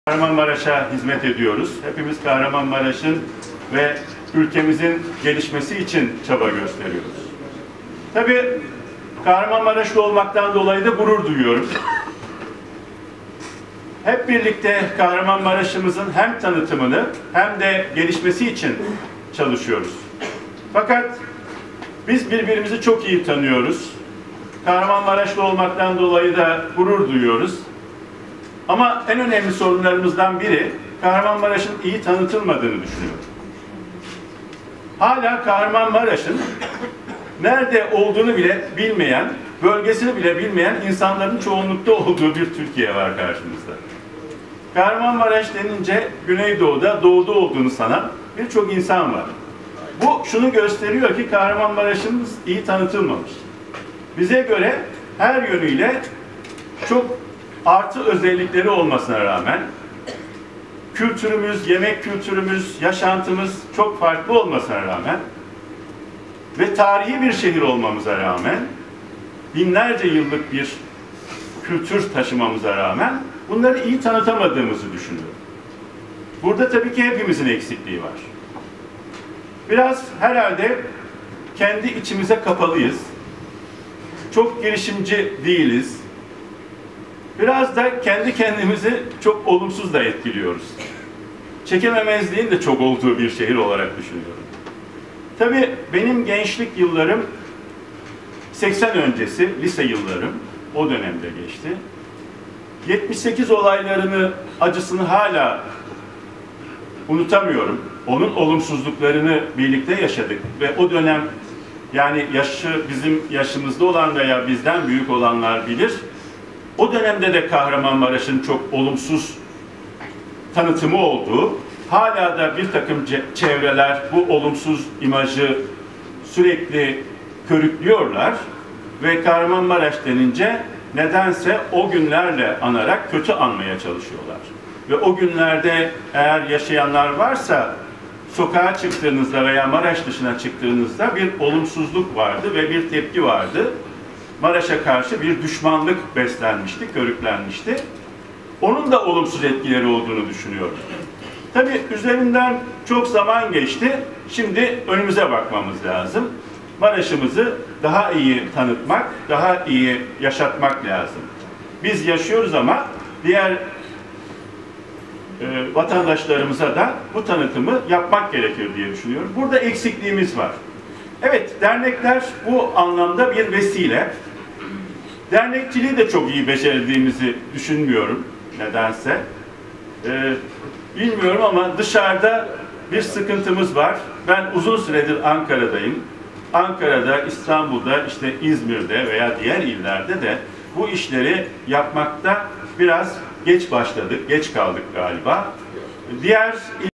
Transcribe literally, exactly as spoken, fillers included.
Kahramanmaraş'a hizmet ediyoruz. Hepimiz Kahramanmaraş'ın ve ülkemizin gelişmesi için çaba gösteriyoruz. Tabii Kahramanmaraşlı olmaktan dolayı da gurur duyuyorum. Hep birlikte Kahramanmaraş'ımızın hem tanıtımını hem de gelişmesi için çalışıyoruz. Fakat biz birbirimizi çok iyi tanıyoruz. Kahramanmaraşlı olmaktan dolayı da gurur duyuyoruz. Ama en önemli sorunlarımızdan biri Kahramanmaraş'ın iyi tanıtılmadığını düşünüyorum. Hala Kahramanmaraş'ın nerede olduğunu bile bilmeyen, bölgesini bile bilmeyen insanların çoğunlukta olduğu bir Türkiye var karşımızda. Kahramanmaraş denince Güneydoğu'da, Doğu'da olduğunu sanan birçok insan var. Bu şunu gösteriyor ki Kahramanmaraş'ımız iyi tanıtılmamış. Bize göre her yönüyle çok artı özellikleri olmasına rağmen kültürümüz, yemek kültürümüz, yaşantımız çok farklı olmasına rağmen ve tarihi bir şehir olmamıza rağmen binlerce yıllık bir kültür taşımamıza rağmen bunları iyi tanıtamadığımızı düşünüyorum. Burada tabii ki hepimizin eksikliği var. Biraz herhalde kendi içimize kapalıyız. Çok girişimci değiliz. Biraz da kendi kendimizi çok olumsuz da etkiliyoruz. Çekememezliğin de çok olduğu bir şehir olarak düşünüyorum. Tabii benim gençlik yıllarım seksen öncesi, lise yıllarım o dönemde geçti. yetmiş sekiz olaylarını, acısını hala unutamıyorum. Onun olumsuzluklarını birlikte yaşadık ve o dönem, yani yaşı bizim yaşımızda olan veya bizden büyük olanlar bilir. O dönemde de Kahramanmaraş'ın çok olumsuz tanıtımı olduğu, hala da bir takım çevreler bu olumsuz imajı sürekli körüklüyorlar ve Kahramanmaraş denince nedense o günlerle anarak kötü anmaya çalışıyorlar. Ve o günlerde eğer yaşayanlar varsa sokağa çıktığınızda veya Maraş dışına çıktığınızda bir olumsuzluk vardı ve bir tepki vardı. Maraş'a karşı bir düşmanlık beslenmişti, körüklenmişti. Onun da olumsuz etkileri olduğunu düşünüyorum. Tabii üzerinden çok zaman geçti. Şimdi önümüze bakmamız lazım. Maraş'ımızı daha iyi tanıtmak, daha iyi yaşatmak lazım. Biz yaşıyoruz ama diğer e, vatandaşlarımıza da bu tanıtımı yapmak gerekir diye düşünüyorum. Burada eksikliğimiz var. Evet, dernekler bu anlamda bir vesile. Dernekçiliği de çok iyi becerdiğimizi düşünmüyorum nedense. Ee, bilmiyorum ama dışarıda bir sıkıntımız var. Ben uzun süredir Ankara'dayım. Ankara'da, İstanbul'da, işte İzmir'de veya diğer illerde de bu işleri yapmakta biraz geç başladık, geç kaldık galiba. Diğer